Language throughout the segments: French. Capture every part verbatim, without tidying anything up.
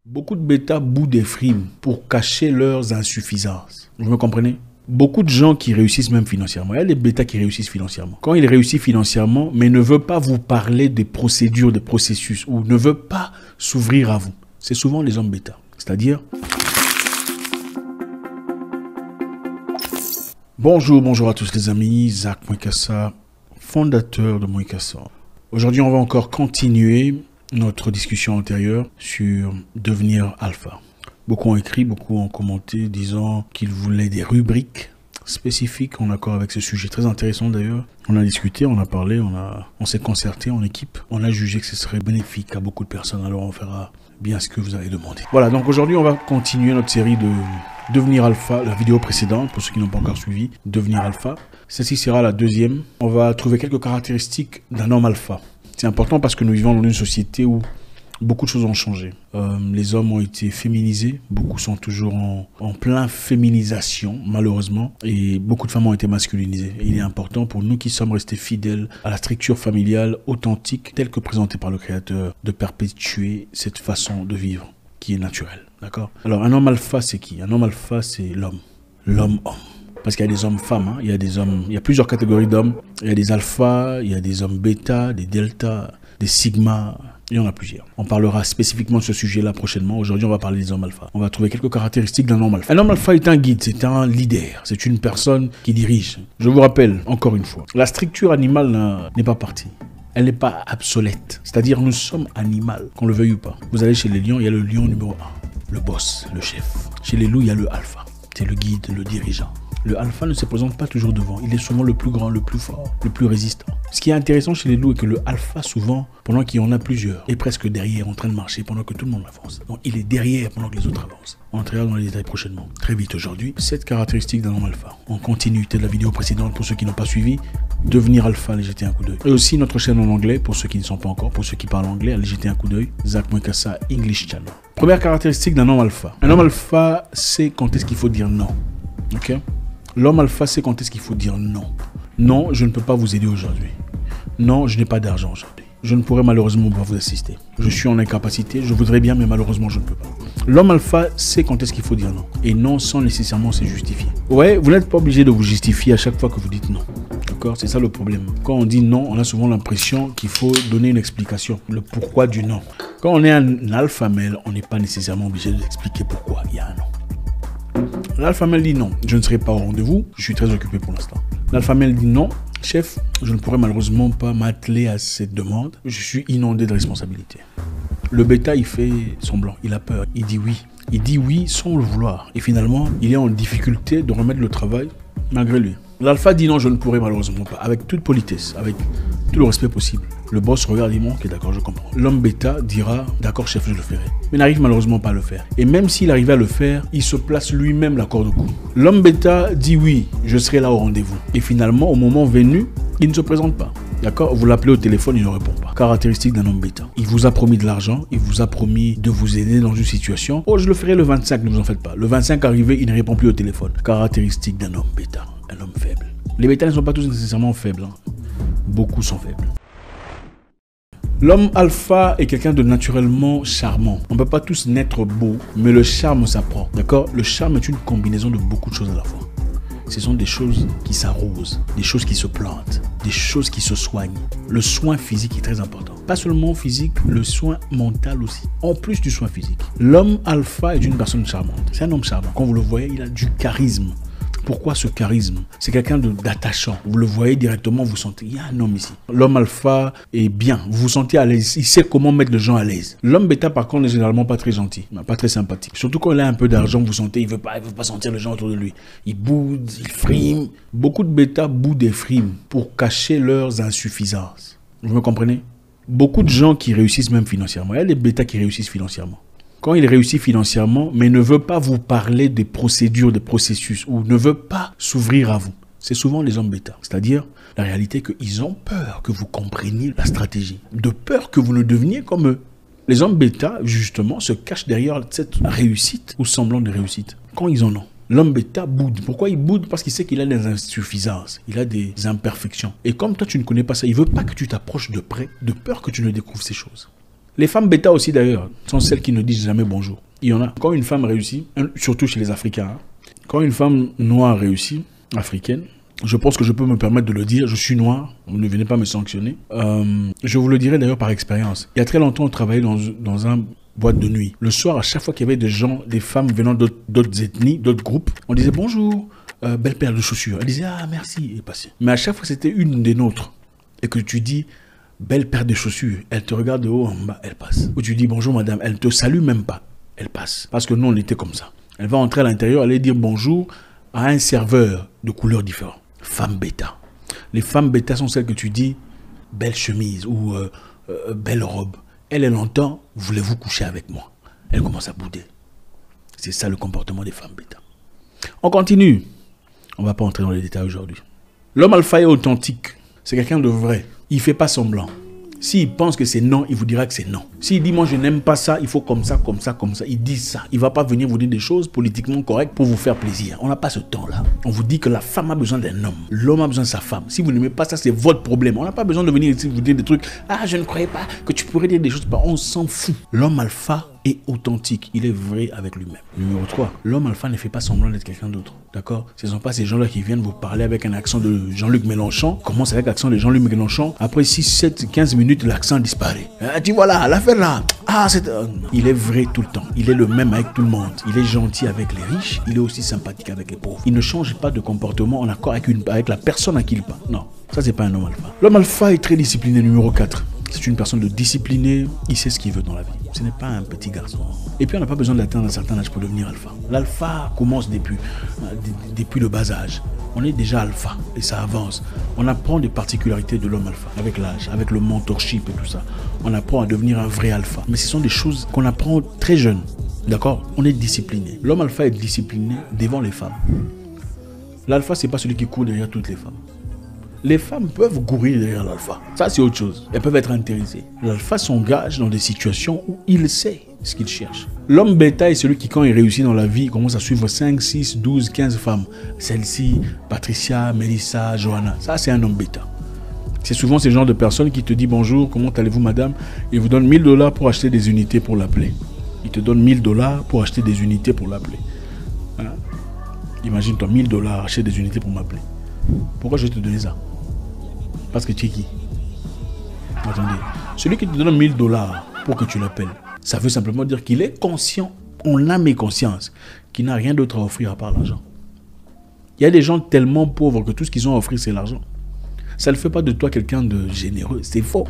Beaucoup de bêta boudent des frimes pour cacher leurs insuffisances. Vous me comprenez? Beaucoup de gens qui réussissent même financièrement. Il y a des bêtas qui réussissent financièrement. Quand ils réussissent financièrement, mais ne veut pas vous parler des procédures, des processus, ou ne veut pas s'ouvrir à vous. C'est souvent les hommes bêta. C'est-à-dire... Bonjour, bonjour à tous les amis. Zach Mwekassa, fondateur de Mwekassa. Aujourd'hui, on va encore continuer notre discussion antérieure sur devenir alpha. Beaucoup ont écrit, beaucoup ont commenté, disant qu'ils voulaient des rubriques spécifiques en accord avec ce sujet. Très intéressant d'ailleurs. On a discuté, on a parlé, on, a, on s'est concerté en équipe. On a jugé que ce serait bénéfique à beaucoup de personnes. Alors on fera bien ce que vous avez demandé. Voilà, donc aujourd'hui on va continuer notre série de devenir alpha. La vidéo précédente, pour ceux qui n'ont pas encore suivi, devenir alpha. Celle-ci sera la deuxième. On va trouver quelques caractéristiques d'un homme alpha. C'est important parce que nous vivons dans une société où beaucoup de choses ont changé. Euh, les hommes ont été féminisés, beaucoup sont toujours en, en plein féminisation, malheureusement, et beaucoup de femmes ont été masculinisées. Et il est important pour nous qui sommes restés fidèles à la structure familiale authentique, telle que présentée par le Créateur, de perpétuer cette façon de vivre qui est naturelle. D'accord? Alors, un homme alpha, c'est qui? Un homme alpha, c'est l'homme. L'homme-homme. Parce qu'il y a des hommes-femmes, hein. il y a des hommes, il y a plusieurs catégories d'hommes. Il y a des alphas, il y a des hommes bêta, des delta, des sigma. Il y en a plusieurs. On parlera spécifiquement de ce sujet-là prochainement. Aujourd'hui, on va parler des hommes alpha. On va trouver quelques caractéristiques d'un homme alpha. Un homme alpha est un guide, c'est un leader, c'est une personne qui dirige. Je vous rappelle, encore une fois, la structure animale n'est pas partie. Elle n'est pas obsolète. C'est-à-dire, nous sommes animaux, qu'on le veuille ou pas. Vous allez chez les lions, il y a le lion numéro un, le boss, le chef. Chez les loups, il y a le alpha. C'est le guide, le dirigeant. Le alpha ne se présente pas toujours devant. Il est souvent le plus grand, le plus fort, le plus résistant. Ce qui est intéressant chez les loups est que le alpha, souvent, pendant qu'il y en a plusieurs, est presque derrière, en train de marcher pendant que tout le monde avance. Donc, il est derrière pendant que les autres avancent. On entrera dans les détails prochainement. Très vite aujourd'hui, cette caractéristique d'un homme alpha. En continuité de la vidéo précédente, pour ceux qui n'ont pas suivi, devenir alpha, allez jeter un coup d'œil. Et aussi notre chaîne en anglais, pour ceux qui ne sont pas encore, pour ceux qui parlent anglais, allez jeter un coup d'œil. Zach Mwekassa English Channel. Première caractéristique d'un homme alpha. Un homme alpha sait quand est-ce qu'il faut dire non. Ok? L'homme alpha sait quand est-ce qu'il faut dire non. Non, je ne peux pas vous aider aujourd'hui. Non, je n'ai pas d'argent aujourd'hui. Je ne pourrai malheureusement pas vous assister. Je suis en incapacité, je voudrais bien, mais malheureusement, je ne peux pas. L'homme alpha sait quand est-ce qu'il faut dire non. Et non sans nécessairement se justifier. Ouais, vous n'êtes pas obligé de vous justifier à chaque fois que vous dites non. D'accord? C'est ça le problème. Quand on dit non, on a souvent l'impression qu'il faut donner une explication. Le pourquoi du non. Quand on est un alpha male, on n'est pas nécessairement obligé d'expliquer pourquoi il y a un non. L'alpha male dit non, je ne serai pas au rendez-vous, je suis très occupé pour l'instant. L'alpha male dit non, chef, je ne pourrai malheureusement pas m'atteler à cette demande, je suis inondé de responsabilités. Le bêta, il fait semblant, il a peur, il dit oui. Il dit oui sans le vouloir. Et finalement, il est en difficulté de remettre le travail malgré lui. L'alpha dit non, je ne pourrai malheureusement pas, avec toute politesse, avec tout le respect possible. Le boss regarde et dit ok, d'accord, je comprends. L'homme bêta dira d'accord, chef, je le ferai. Mais n'arrive malheureusement pas à le faire. Et même s'il arrivait à le faire, il se place lui-même la corde au cou. L'homme bêta dit oui, je serai là au rendez-vous. Et finalement, au moment venu, il ne se présente pas. D'accord? Vous l'appelez au téléphone, il ne répond pas. Caractéristique d'un homme bêta. Il vous a promis de l'argent, il vous a promis de vous aider dans une situation. Oh, je le ferai le vingt-cinq, ne vous en faites pas. Le vingt-cinq arrivé, il ne répond plus au téléphone. Caractéristique d'un homme bêta, un homme faible. Les bêtas ne sont pas tous nécessairement faibles. Hein. Beaucoup sont faibles. L'homme alpha est quelqu'un de naturellement charmant. On ne peut pas tous naître beau, mais le charme s'apprend. D'accord? Le charme est une combinaison de beaucoup de choses à la fois. Ce sont des choses qui s'arrosent, des choses qui se plantent, des choses qui se soignent. Le soin physique est très important. Pas seulement physique, le soin mental aussi. En plus du soin physique. L'homme alpha est une personne charmante. C'est un homme charmant. Quand vous le voyez, il a du charisme. Pourquoi ce charisme? C'est quelqu'un d'attachant. Vous le voyez directement, vous sentez, il y a un homme ici. L'homme alpha est bien. Vous vous sentez à l'aise. Il sait comment mettre les gens à l'aise. L'homme bêta, par contre, n'est généralement pas très gentil. Pas très sympathique. Surtout quand il a un peu d'argent, vous sentez, il ne veut pas, il veut pas sentir les gens autour de lui. Il boude, il frime. Beaucoup de bêta boudent des frimes pour cacher leurs insuffisances. Vous me comprenez? Beaucoup de gens qui réussissent même financièrement. Il y a des bêtas qui réussissent financièrement. Quand il réussit financièrement, mais ne veut pas vous parler des procédures, des processus, ou ne veut pas s'ouvrir à vous. C'est souvent les hommes bêta. C'est-à-dire, la réalité est qu'ils ont peur que vous compreniez la stratégie. De peur que vous ne deveniez comme eux. Les hommes bêta, justement, se cachent derrière cette réussite ou semblant de réussite. Quand ils en ont. L'homme bêta boude. Pourquoi il boude? Parce qu'il sait qu'il a des insuffisances, il a des imperfections. Et comme toi, tu ne connais pas ça, il ne veut pas que tu t'approches de près, de peur que tu ne découvres ces choses. Les femmes bêta aussi d'ailleurs sont celles qui ne disent jamais bonjour. Il y en a. Quand une femme réussit, surtout chez les Africains, hein, quand une femme noire réussit, africaine, je pense que je peux me permettre de le dire, je suis noir, ne venez pas me sanctionner. Euh, je vous le dirai d'ailleurs par expérience. Il y a très longtemps, on travaillait dans, dans un boîte de nuit. Le soir, à chaque fois qu'il y avait des gens, des femmes venant d'autres ethnies, d'autres groupes, on disait bonjour, euh, belle paire de chaussures. Elle disait ah merci, et passait. Mais à chaque fois que c'était une des nôtres et que tu dis belle paire de chaussures, elle te regarde de haut en bas, elle passe. Ou tu dis bonjour madame, elle te salue même pas, elle passe. Parce que nous on était comme ça. Elle va entrer à l'intérieur, aller dire bonjour à un serveur de couleurs différentes. Femme bêta. Les femmes bêta sont celles que tu dis belle chemise ou euh, euh, belle robe. Elle, elle entend voulez-vous coucher avec moi? Elle commence à bouder. C'est ça le comportement des femmes bêta. On continue. On ne va pas entrer dans les détails aujourd'hui. L'homme alpha est authentique. C'est quelqu'un de vrai. Il ne fait pas semblant. S'il pense que c'est non, il vous dira que c'est non. S'il dit moi je n'aime pas ça, il faut comme ça, comme ça, comme ça. Il dit ça. Il ne va pas venir vous dire des choses politiquement correctes pour vous faire plaisir. On n'a pas ce temps-là. On vous dit que la femme a besoin d'un homme. L'homme a besoin de sa femme. Si vous n'aimez pas ça, c'est votre problème. On n'a pas besoin de venir ici vous dire des trucs. Ah, je ne croyais pas que tu pourrais dire des choses. On s'en fout. L'homme alpha est authentique. Il est vrai avec lui-même. Numéro trois. L'homme alpha ne fait pas semblant d'être quelqu'un d'autre. D'accord? Ce ne sont pas ces gens-là qui viennent vous parler avec un accent de Jean-Luc Mélenchon. Commence avec l'accent de Jean-Luc Mélenchon. Après six, sept, quinze minutes, l'accent disparaît. Ah, tu vois là, l'affaire là. Ah, c'est... Il est vrai tout le temps. Il est le même avec tout le monde. Il est gentil avec les riches. Il est aussi sympathique avec les pauvres. Il ne change pas de comportement en accord avec, une... avec la personne à qui il parle. Non, ça c'est pas un homme alpha. L'homme alpha est très discipliné. Numéro quatre. C'est une personne de disciplinée, il sait ce qu'il veut dans la vie. Ce n'est pas un petit garçon. Et puis on n'a pas besoin d'atteindre un certain âge pour devenir alpha. L'alpha commence depuis, depuis le bas âge. On est déjà alpha et ça avance. On apprend des particularités de l'homme alpha avec l'âge, avec le mentorship et tout ça. On apprend à devenir un vrai alpha. Mais ce sont des choses qu'on apprend très jeune. D'accord? On est discipliné. L'homme alpha est discipliné devant les femmes. L'alpha, ce n'est pas celui qui court derrière toutes les femmes. Les femmes peuvent courir derrière l'alpha. Ça, c'est autre chose. Elles peuvent être intéressées. L'alpha s'engage dans des situations où il sait ce qu'il cherche. L'homme bêta est celui qui, quand il réussit dans la vie, commence à suivre cinq, six, douze, quinze femmes. Celle-ci, Patricia, Melissa, Johanna. Ça, c'est un homme bêta. C'est souvent ce genre de personnes qui te disent bonjour, comment allez-vous madame? Il vous donne mille dollars pour acheter des unités pour l'appeler. Il te donne mille dollars pour acheter des unités pour l'appeler. Hein? Imagine-toi, mille dollars acheter des unités pour m'appeler. Pourquoi je vais te donner ça? Parce que tu es qui? Attendez, celui qui te donne mille dollars pour que tu l'appelles, ça veut simplement dire qu'il est conscient, en âme et conscience, qu'il n'a rien d'autre à offrir à part l'argent. Il y a des gens tellement pauvres que tout ce qu'ils ont à offrir, c'est l'argent. Ça ne fait pas de toi quelqu'un de généreux, c'est faux.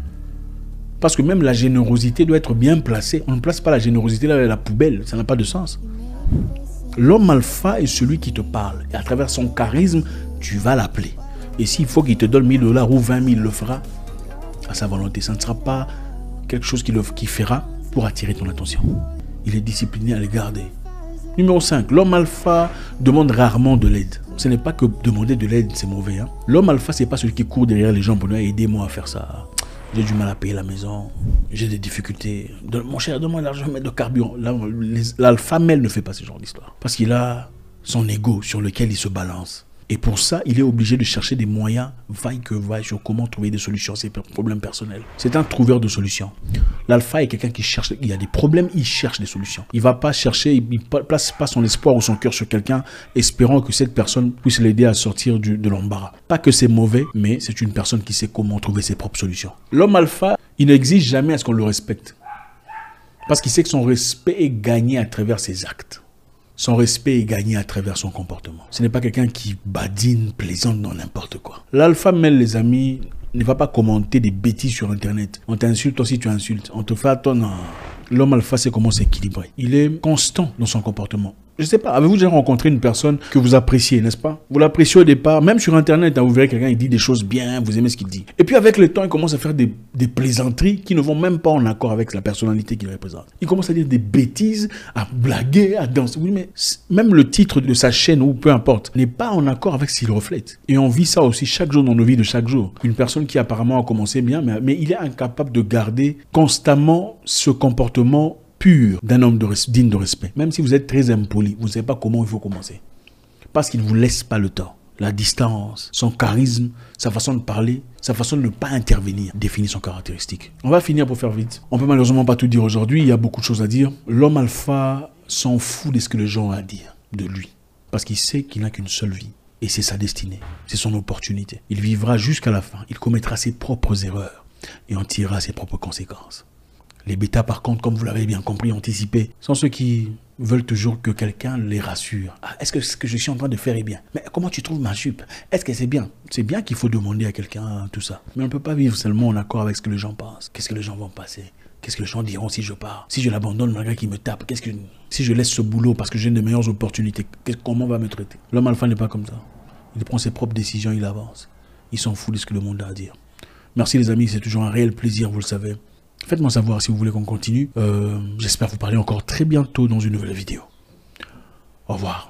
Parce que même la générosité doit être bien placée. On ne place pas la générosité là à la poubelle, ça n'a pas de sens. L'homme alpha est celui qui te parle. Et à travers son charisme, tu vas l'appeler. Et s'il faut qu'il te donne mille dollars ou vingt mille, il le fera à sa volonté. Ça ne sera pas quelque chose qu'il qui fera pour attirer ton attention. Il est discipliné à les garder. Numéro cinq. L'homme alpha demande rarement de l'aide. Ce n'est pas que demander de l'aide, c'est mauvais. Hein? L'homme alpha, ce n'est pas celui qui court derrière les gens pour dire aidez-moi à faire ça. J'ai du mal à payer la maison. J'ai des difficultés. Mon cher, donne-moi l'argent, mettre de carburant. L'alpha mâle ne fait pas ce genre d'histoire. Parce qu'il a son ego sur lequel il se balance. Et pour ça, il est obligé de chercher des moyens, vaille que vaille, sur comment trouver des solutions à ses problèmes personnels. C'est un trouveur de solutions. L'alpha est quelqu'un qui cherche, il y a des problèmes, il cherche des solutions. Il ne va pas chercher, il ne place pas son espoir ou son cœur sur quelqu'un, espérant que cette personne puisse l'aider à sortir du, de l'embarras. Pas que c'est mauvais, mais c'est une personne qui sait comment trouver ses propres solutions. L'homme alpha, il n'exige jamais à ce qu'on le respecte. Parce qu'il sait que son respect est gagné à travers ses actes. Son respect est gagné à travers son comportement. Ce n'est pas quelqu'un qui badine, plaisante dans n'importe quoi. L'alpha mâle, les amis, ne va pas commenter des bêtises sur Internet. On t'insulte, toi aussi tu insultes. On te fait attendre. L'homme alpha sait comment s'équilibrer. Il est constant dans son comportement. Je ne sais pas, avez-vous déjà rencontré une personne que vous appréciez, n'est-ce pas? Vous l'appréciez au départ, même sur Internet, hein, vous verrez quelqu'un, il dit des choses bien, vous aimez ce qu'il dit. Et puis avec le temps, il commence à faire des, des plaisanteries qui ne vont même pas en accord avec la personnalité qu'il représente. Il commence à dire des bêtises, à blaguer, à danser. Oui, mais même le titre de sa chaîne, ou peu importe, n'est pas en accord avec ce qu'il reflète. Et on vit ça aussi chaque jour dans nos vies de chaque jour. Une personne qui apparemment a commencé bien, mais, mais il est incapable de garder constamment ce comportement pur d'un homme de digne de respect. Même si vous êtes très impoli, vous ne savez pas comment il faut commencer. Parce qu'il ne vous laisse pas le temps. la distance, son charisme, sa façon de parler, sa façon de ne pas intervenir définit son caractéristique. On va finir pour faire vite. On peut malheureusement pas tout dire aujourd'hui, il y a beaucoup de choses à dire. L'homme alpha s'en fout de ce que les gens ont à dire de lui. Parce qu'il sait qu'il n'a qu'une seule vie. Et c'est sa destinée, c'est son opportunité. Il vivra jusqu'à la fin, il commettra ses propres erreurs et en tirera ses propres conséquences. Les bêtas, par contre, comme vous l'avez bien compris, anticipé, sont ceux qui veulent toujours que quelqu'un les rassure. Ah, est-ce que ce que je suis en train de faire est bien? Mais comment tu trouves ma jupe? Est-ce que c'est bien? C'est bien qu'il faut demander à quelqu'un tout ça. Mais on ne peut pas vivre seulement en accord avec ce que les gens pensent. Qu'est-ce que les gens vont passer? Qu'est-ce que les gens diront si je pars? Si je l'abandonne malgré qu'il me tape, qu'est-ce que... Si je laisse ce boulot parce que j'ai de meilleures opportunités, comment on va me traiter? L'homme alpha n'est pas comme ça. Il prend ses propres décisions, il avance. Il s'en fout de ce que le monde a à dire. Merci les amis, c'est toujours un réel plaisir, vous le savez. Faites-moi savoir si vous voulez qu'on continue. Euh, J'espère vous parler encore très bientôt dans une nouvelle vidéo. Au revoir.